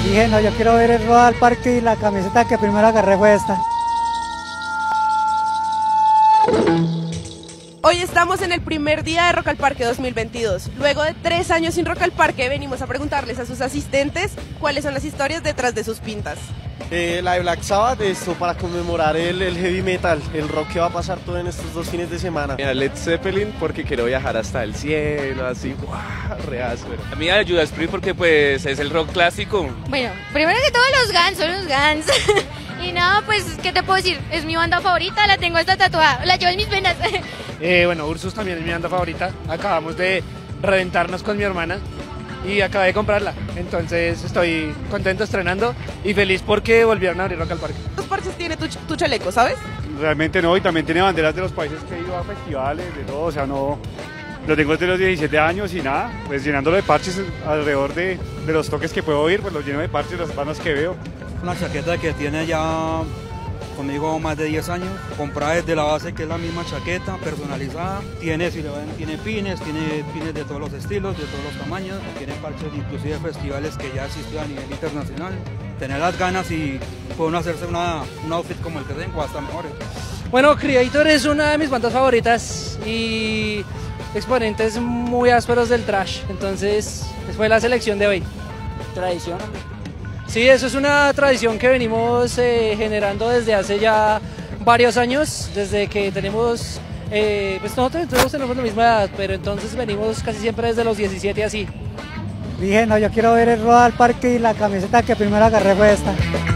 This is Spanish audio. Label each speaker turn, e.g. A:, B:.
A: Dije, no, yo quiero ver el Roda al Parque y la camiseta que primero agarré fue esta.
B: Hoy estamos en el primer día de Rock al Parque 2022. Luego de 3 años sin Rock al Parque, venimos a preguntarles a sus asistentes cuáles son las historias detrás de sus pintas.
C: La de Black Sabbath, esto para conmemorar el heavy metal, el rock que va a pasar todo en estos 2 fines de semana.
D: A Led Zeppelin porque quiero viajar hasta el cielo, así, ¡guau! Re áspero.
E: A mí a Judas Priest porque pues es el rock clásico.
F: Bueno, primero que todo los Guns, son los Guns. Y no, pues, ¿qué te puedo decir? Es mi banda favorita, la tengo hasta tatuada, la llevo en mis venas.
G: Bueno, Ursus también es mi banda favorita. Acabamos de reventarnos con mi hermana y acabé de comprarla. Entonces estoy contento estrenando y feliz porque volvieron a abrir Rock al Parque.
B: ¿Cuántos parches tiene tu chaleco, sabes?
H: Realmente no, y también tiene banderas de los países que he ido a festivales, de todo, o sea, no... Lo tengo desde los 17 años y nada, pues llenándolo de parches alrededor de los toques que puedo oír, pues los lleno de parches, las bandas que veo.
I: Una chaqueta que tiene ya conmigo más de 10 años, comprada desde la base, que es la misma chaqueta, personalizada. Tiene, si le ven, tiene pines de todos los estilos, de todos los tamaños, tiene parches inclusive de festivales que ya existen a nivel internacional. Tener las ganas y puede hacerse un outfit como el que tengo, hasta mejores.
J: Bueno, Creator es una de mis bandas favoritas y exponentes muy ásperos del thrash, entonces fue la selección de hoy.
A: Tradición.
J: Sí, eso es una tradición que venimos generando desde hace ya varios años, desde que tenemos, pues nosotros todos tenemos la misma edad, pero entonces venimos casi siempre desde los 17 así.
A: Dije, no, yo quiero ver el Roda al Parque y la camiseta que primero agarré fue esta.